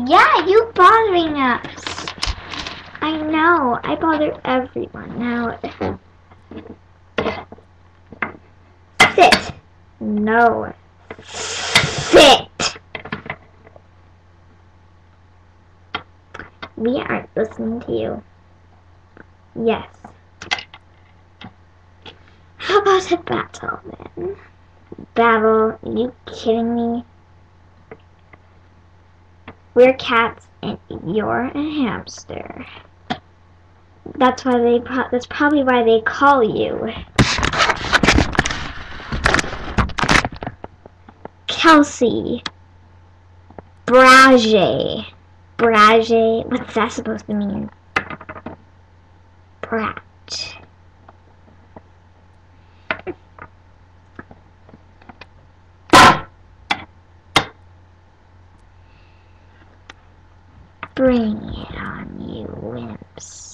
Yeah, you bothering us. I know. I bother everyone. Now, sit. No. Sit. We aren't listening to you. Yes. How about a battle, then? Battle? Are you kidding me? We're cats and you're a hamster. That's probably why they call you Kelsey. Brage. Brage. What's that supposed to mean? Brat. Bring it on, you wimps.